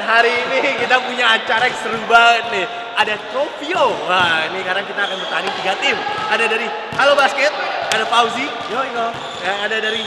hari ini kita punya acara yang seru banget nih. Ada Trofio. Wah, ini karena kita akan bertanding 3 tim. Ada dari Halo Basket, ada Fauzi, yang ada dari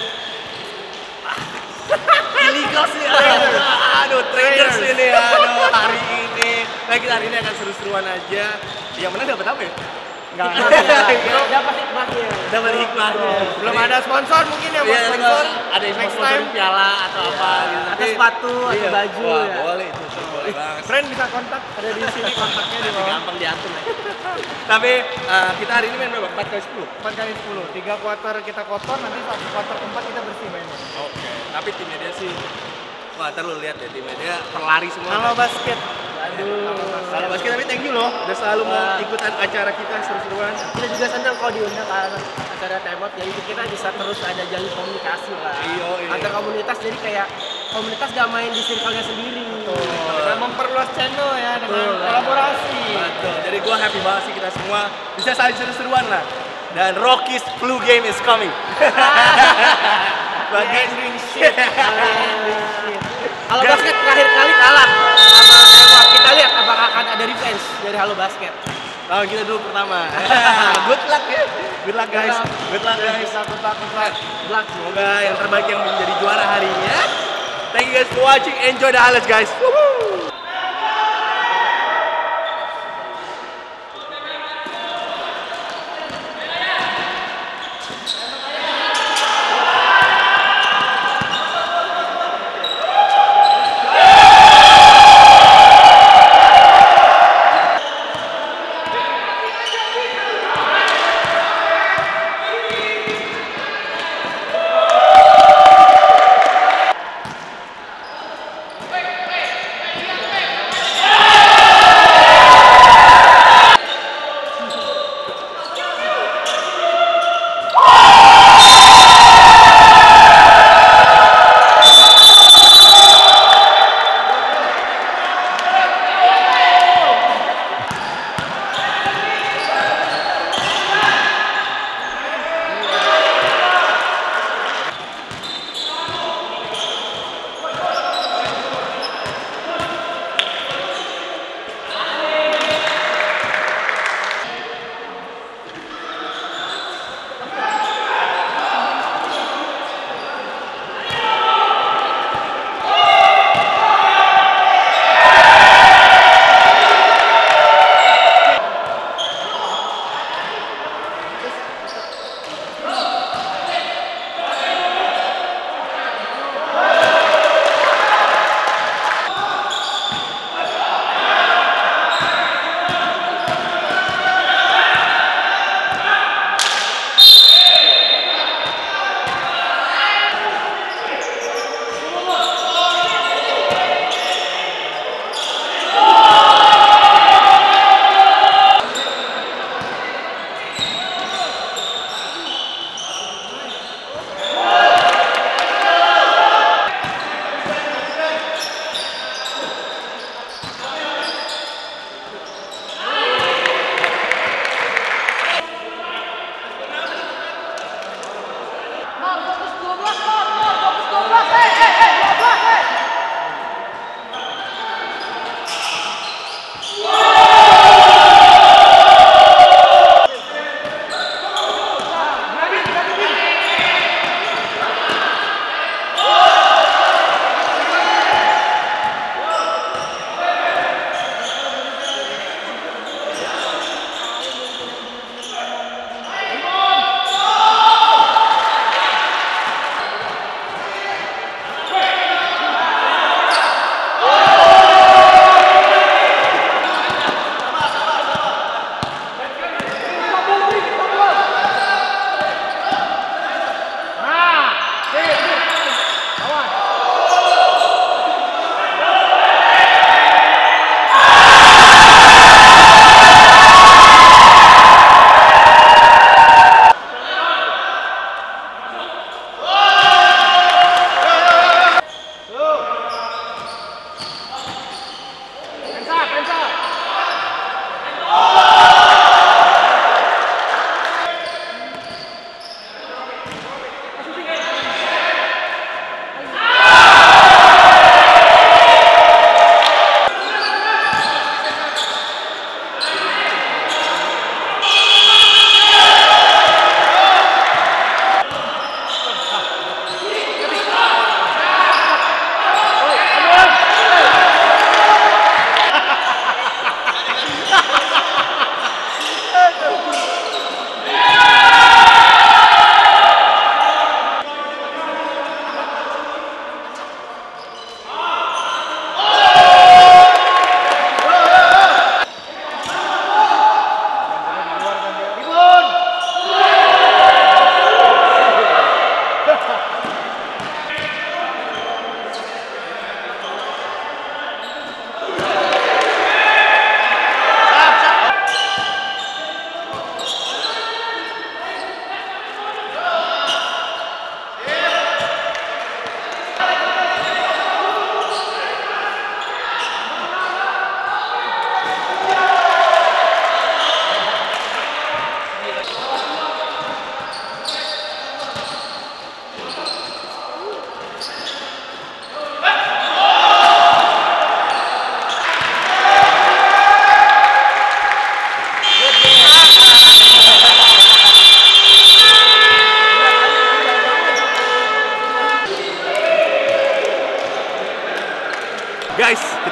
Illegals nih. Aduh, Traders ini. Aduh, hari ini. Nah, kita hari ini akan seru-seruan aja. Yang menang dapat apa ya? Enggak. Dapat hikmahnya. Dapat hikmahnya. Belum ada sponsor mungkin ya, Iya, sponsor. ada yang sponsor piala atau apa gitu. Atau sepatu, atau baju. Wah, ya. boleh itu. Boleh banget. Friend bisa kontak, ada di sini kontaknya di bawah. Gampang diatur ya. Tapi kita hari ini main berapa? 4x10? 4x10, 3 quarter kita kotor, nanti 1 quarter keempat kita bersih mainnya. Oke, tapi timnya dia sih, wah ntar lu lihat ya, timnya dia perlari semua. Halo Basket. Aduh, Halo Basket, tapi thank you loh, udah selalu mau ikutan acara kita seru-seruan. Kita juga senang kalau diundang ke acara Temot, jadi kita bisa terus ada jalin komunikasi lah. Iya. Antar komunitas, jadi kayak komunitas gak main di circle-nya sendiri. Dan memperluas channel ya dengan kolaborasi. Betul, jadi gua happy banget sih kita semua bisa saling seru-seruan lah. Dan Rockies Flu Game is coming. Halo Basket terakhir kali kalah sama Temot. Kita lihat apakah akan ada revenge dari Halo Basket. Lawan kita dulu pertama. Good luck ya. Good luck guys. Good luck guys. Good luck. Semoga yang terbaik yang menjadi juara hari ini ya. Thank you guys for watching. Enjoy the highlights guys. Woohoo!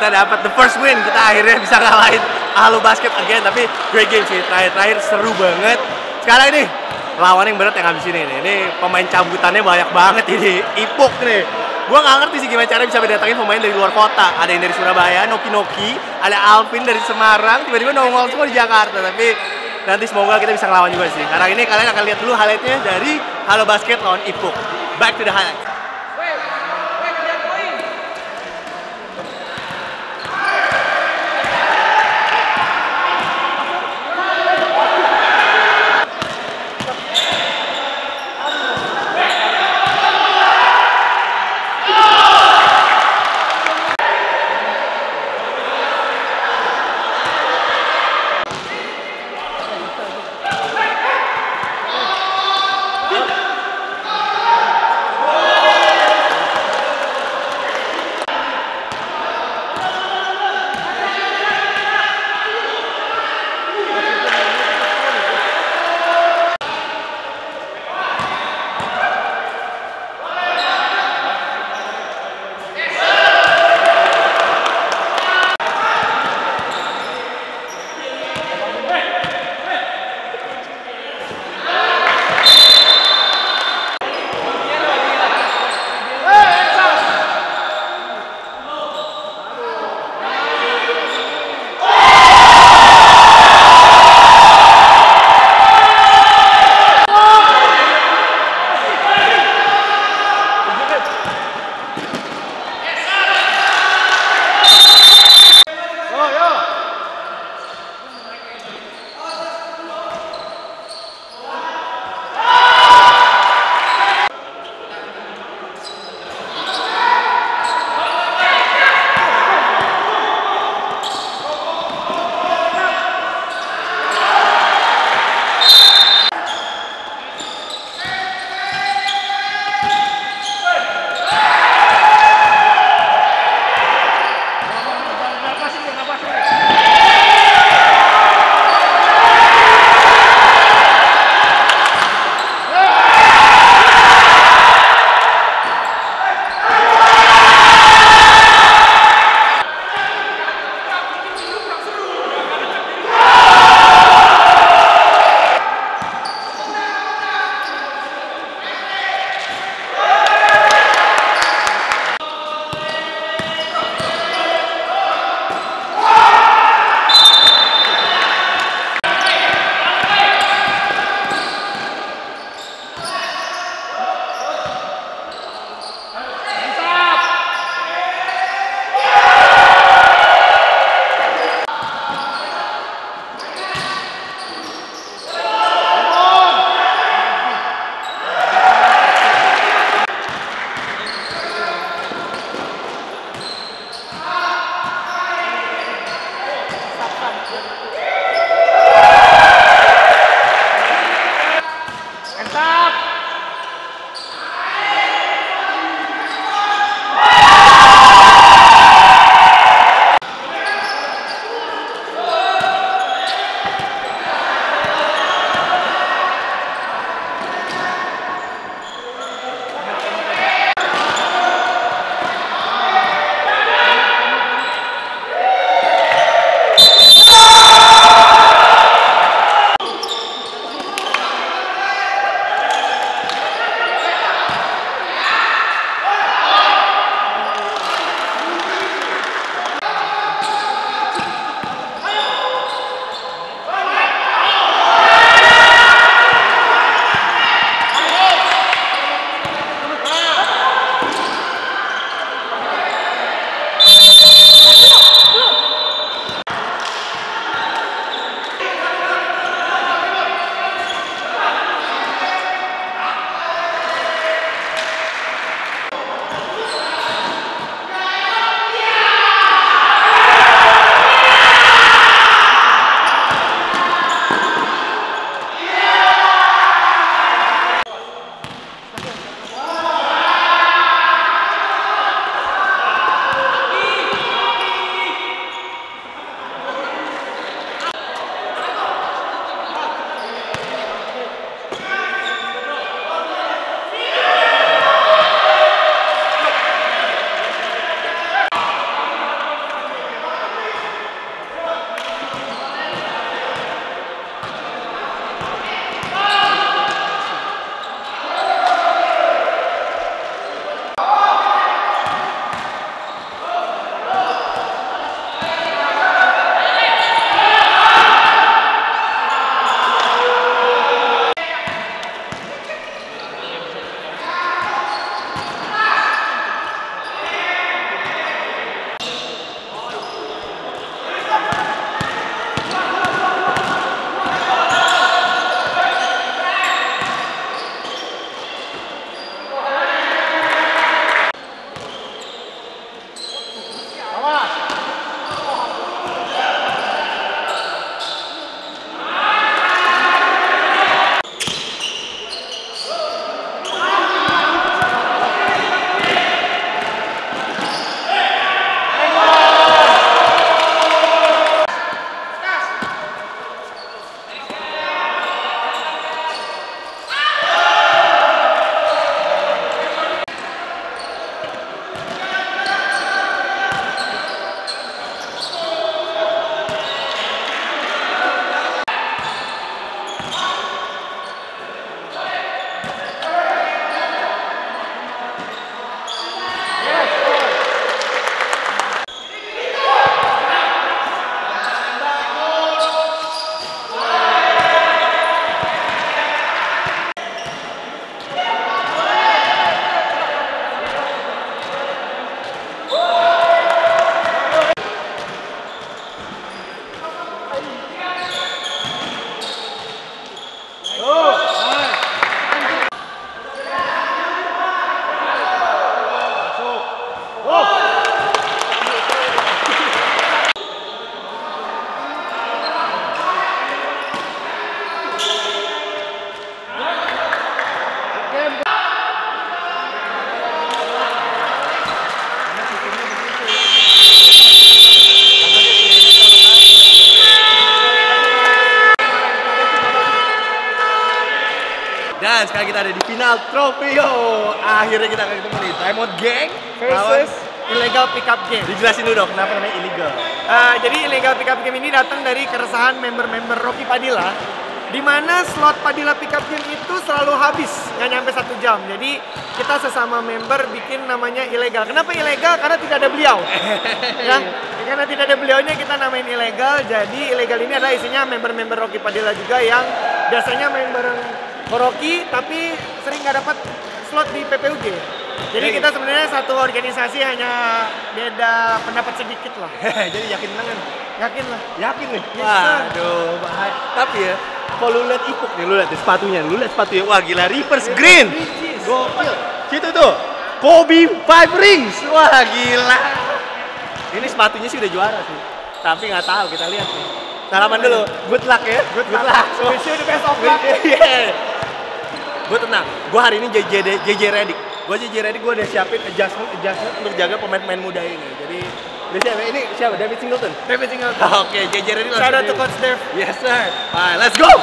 kita dapat the first win, kita akhirnya bisa ngalahin Halo Basket again. Tapi great game sih, terakhir seru banget. Sekarang ini lawan yang berat yang habis ini nih. Ini pemain cabutannya banyak banget ini, Ipuk nih. Gua nggak ngerti sih gimana caranya bisa datangin pemain dari luar kota. Ada yang dari Surabaya, Noki, ada Alvin dari Semarang, tiba-tiba nongol semua di Jakarta. Tapi nanti semoga kita bisa ngelawan juga sih. Karena ini kalian akan lihat dulu highlightnya dari Halo Basket lawan Ipuk. Back to the highlights. sekarang kita ada di final Tropio. Akhirnya kita akan ketemu nih, Diamond Gang Versus Illegal Pickup Game. Dijelasin dulu dong, kenapa namanya illegal? Jadi Illegal Pickup Game ini datang dari keresahan member-member Rocky Padilla, di mana slot Padilla Pickup Game itu selalu habis, nggak nyampe 1 jam. Jadi kita sesama member bikin namanya ilegal. Kenapa ilegal? Karena tidak ada beliau. Ya, karena tidak ada beliaunya kita namain ilegal. Jadi ilegal ini adalah isinya member-member Rocky Padilla juga yang biasanya main bareng Rocky tapi sering nggak dapat slot di PPUG. Jadi kita sebenarnya satu organisasi, hanya beda pendapat sedikit lah. Jadi yakin menang kan? Yakin lah. Yakin nih? Yes, sir. Waduh, bahaya. Tapi ya, kalau lu lihat Ipuk nih, lu lihat sepatunya, wah gila, reverse green. Gokil. Situ tuh, Kobe 5 rings. Wah gila. Ini sepatunya sih udah juara sih. Tapi nggak tahu, kita lihat nih. Salaman dulu, good luck ya. Good luck. Wish you the best of luck. Gue tenang, gue hari ini JJ Redick. Gue udah siapin adjustment untuk jaga pemain-pemain muda ini. Jadi ini siapa? David Singleton. Oke, JJ Redick. Shout out to Coach Dev. Yes sir. Alright, let's go.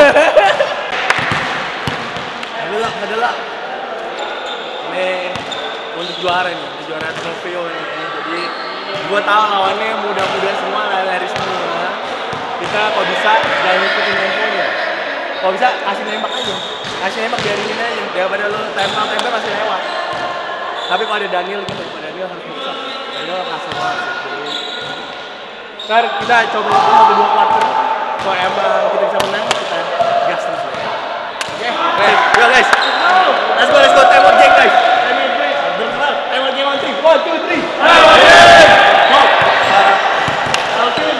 Adalah. Ini untuk juara nih, untuk juara Tropio nih. Jadi gue tahu lawannya muda-muda semua, lari semua. Kita kalau bisa jangan ikutin temponya. Kalau bisa kasih nembak aja. Biarin aja, daripada lu tempel masih lewat. Tapi kalau ada Daniel gitu, Daniel harus bisa. Daniel kasar banget. Ntar kita coba satu 2 quarter. Kalau emang kita bisa menang, kita gas terus. Oke, yo guys. Let's go, Diamond Gang guys. Diamond Gang on 3. 1, 2, 3. Diamond Gang! Go! Alvin.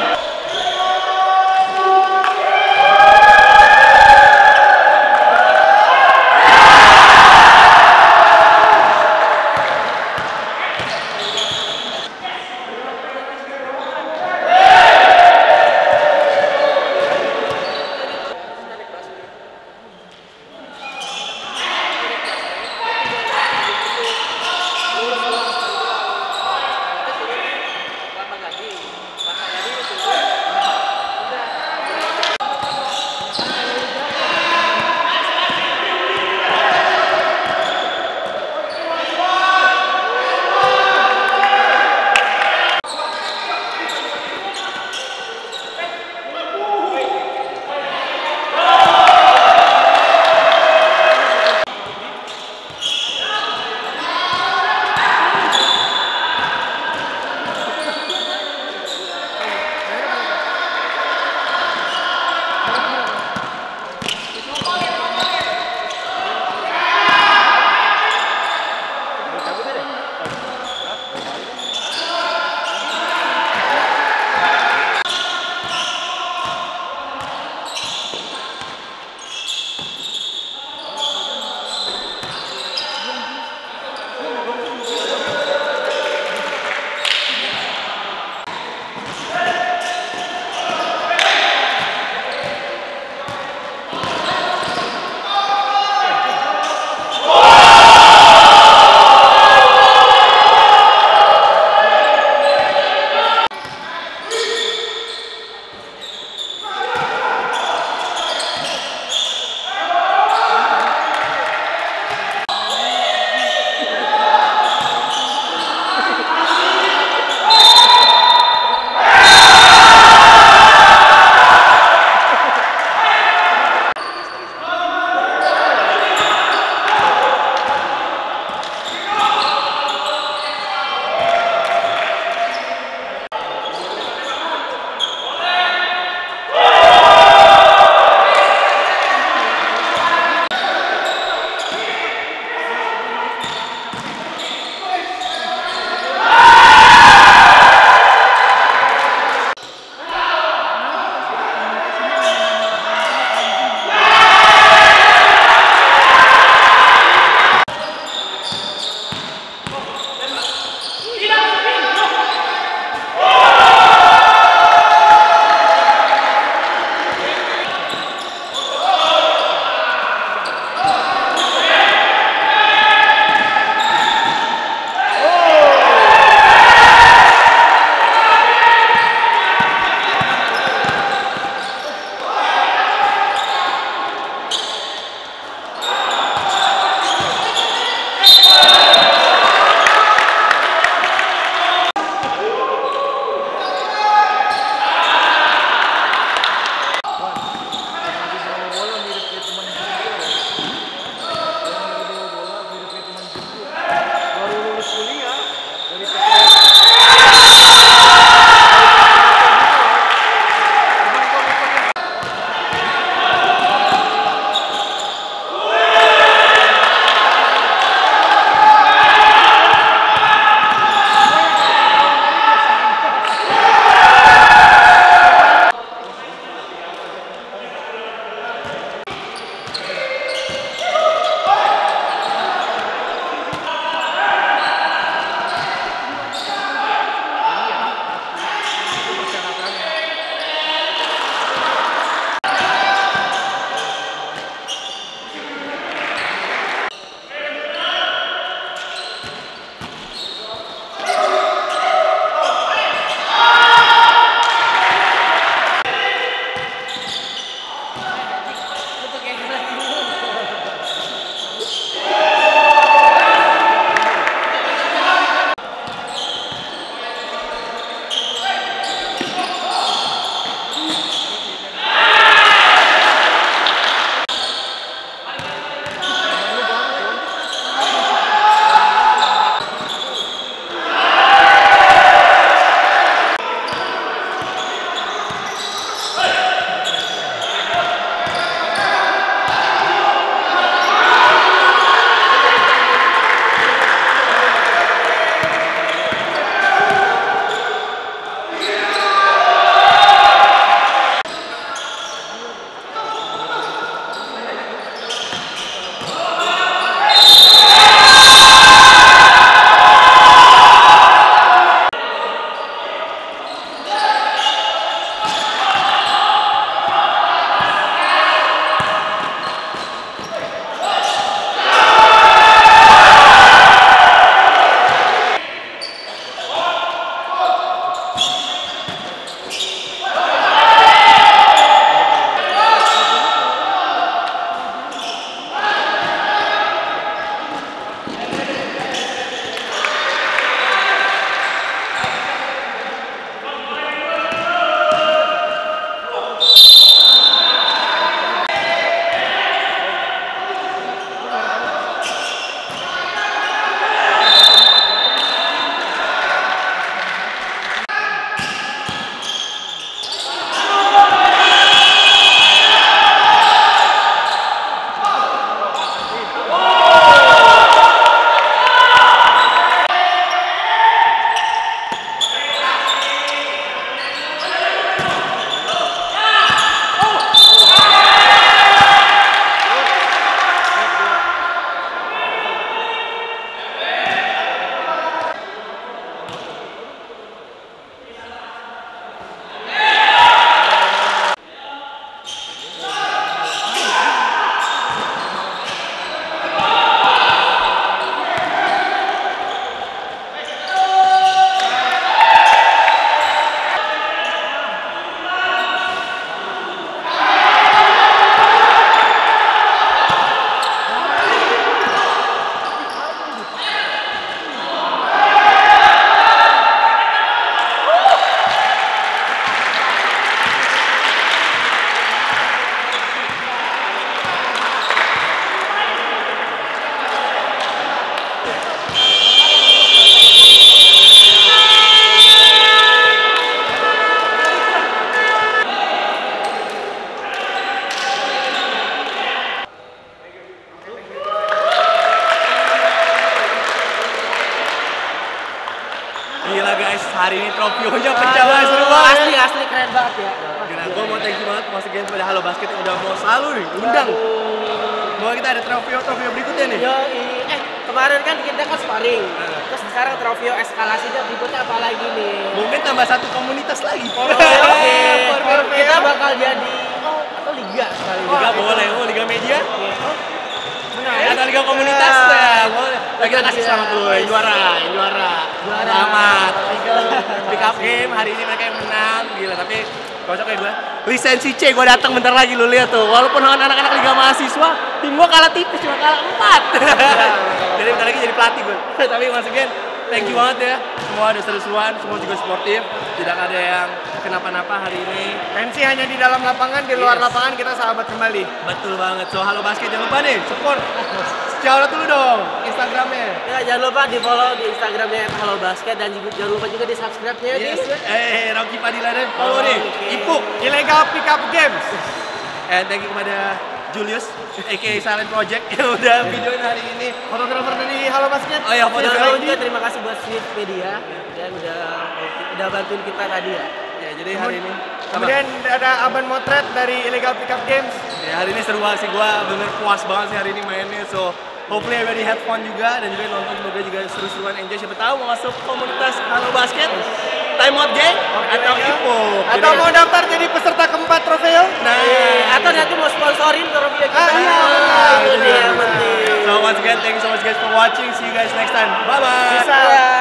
Trofeo-nya pecah banget, seru banget. Asli keren banget ya. Gila, gue mau thank you banget Mas Again pada Halo Basket yang udah mau selalu nih undang. Bahwa kita ada trofeo berikutnya nih. Kemarin kan kita kan sparring. Terus sekarang trofeo eskalasinya berikutnya apa lagi nih? Mungkin tambah satu komunitas lagi. Kita bakal jadi atau liga sekali. Liga boleh, Liga Media. Atau Liga Komunitas ya, boleh. Nah, kita kasih selamat dulu, yang juara. Selamat. Pick up game hari ini mereka yang menang, gila. Tapi kocok kayak gue. Lisensi C gue datang bentar lagi, lu lihat tuh. Walaupun anak-anak Liga Mahasiswa, tim gue kalah tipis, cuma kalah 4. Jadi bentar lagi jadi pelatih gue. Tapi once again, thank you banget ya. Semua ada seru-seruan, semua juga sportif. Tidak ada yang kenapa-napa hari ini. Tensi hanya di dalam lapangan, di luar lapangan kita sahabat kembali. Betul banget. So, Halo Basket jangan lupa nih, support. Shout dulu dong Instagramnya. Ya, jangan lupa di follow di Instagramnya Halo Basket dan juga, jangan lupa juga di subscribe-nya Yes. Rocky Padilla dan follow nih. Ipuk. Illegal Pickup Games. And thank you kepada Julius, aka Silent Project yang udah videoin hari ini. Fotografer dari Halo Basket. Oh iya, Dan fotografer juga terima kasih buat Swift Media dan udah bantuin kita tadi ya. Ya, jadi hari ini. Kemudian ada Aban Motret dari Illegal Pickup Games. Ya, hari ini seru banget sih, gua bener puas banget sih hari ini mainnya. So, hopefully everybody had fun juga dan juga nonton semoga juga seru-seruan enjoy. Siapa tahu mau masuk komunitas Halo Basket, Time Out Gang atau Ipuk. Atau mau daftar jadi peserta keempat trofeo? Atau nanti mau sponsorin trofeo kita. Iya, Itu dia yang penting. So once again, thank you so much guys for watching. See you guys next time. Bye bye. Bisa.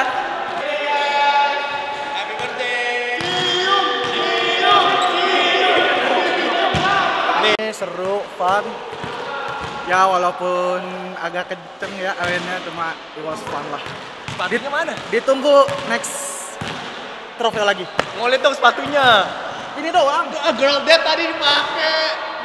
Happy birthday. Ini seru, fun. Ya walaupun agak kenceng ya akhirnya, cuma it was fun lah. Sepatunya mana? Ditunggu next trofeo lagi. Mau lihat dong sepatunya. Ini doang. Girl Dad tadi dipakai.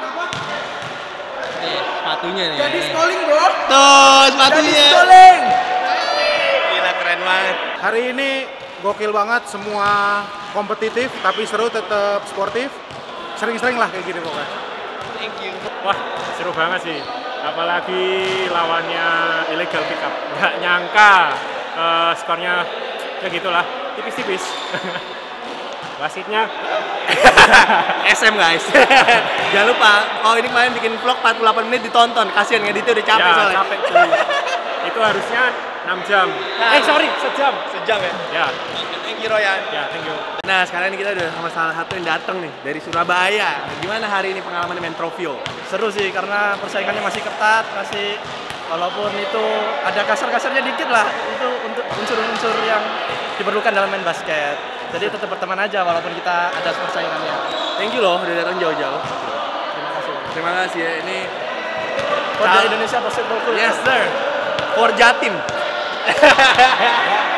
Nih, sepatunya nih. Jadi scrolling bro. Tuh, sepatunya. Scrolling. Gila, keren banget. Hari ini gokil banget, semua kompetitif tapi seru, tetap sportif. Sering-sering lah kayak gini pokoknya. Thank you. Wah, seru banget sih. Apalagi lawannya Illegal Pickup. Nggak nyangka skornya ya gitulah, tipis-tipis. Wasitnya SM guys. Jangan lupa, oh ini kemarin bikin vlog 48 menit ditonton. Kasian ngeditnya udah capek ya, soalnya. capek cuy. Itu harusnya 6 jam. Sorry, sejam. Sejam ya? Ya, Thank you Royan. ya, thank you. Nah sekarang ini kita udah sama salah satu yang datang nih dari Surabaya. Gimana hari ini pengalaman main Trofeo? Seru sih karena persaingannya masih ketat, masih walaupun itu ada kasar-kasarnya dikit lah, itu untuk unsur-unsur yang diperlukan dalam main basket. Jadi tetap berteman aja walaupun kita ada persaingannya. Thank you loh udah datang jauh-jauh. Terima kasih. Terima kasih ya. Ini Kode Indonesia Basketball Club. yes sir. For Jatim.